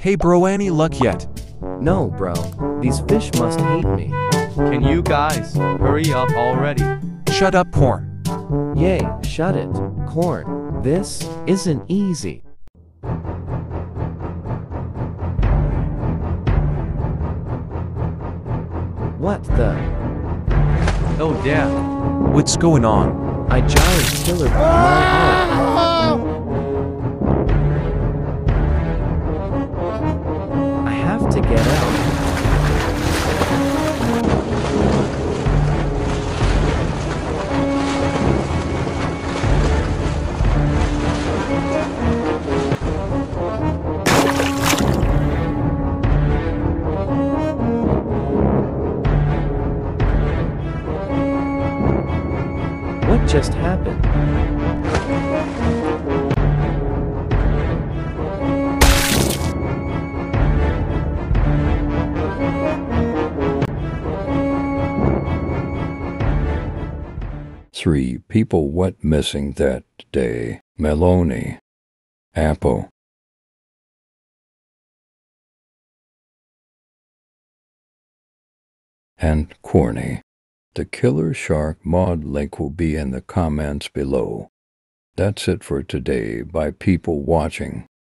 Hey bro, any luck yet? No, bro. These fish must hate me. Can you guys hurry up already? Shut up, porn. Yay, shut it. Corn. This isn't easy. What the? Oh damn. What's going on? I giant killer my arm. I have to get out. What just happened? Three people went missing that day. Meloni, Apple, and Corny. The killer shark mod link will be in the comments below. That's it for today by people watching.